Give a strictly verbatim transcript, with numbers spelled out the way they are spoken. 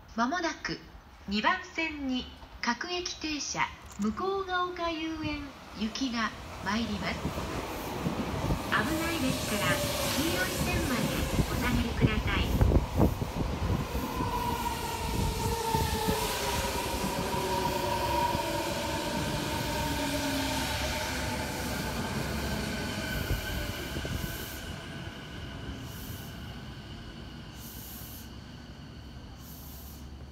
まもなくにばん線に各駅停車向ヶ丘遊園行きが参ります。危ないですから黄色い線までお下がりください。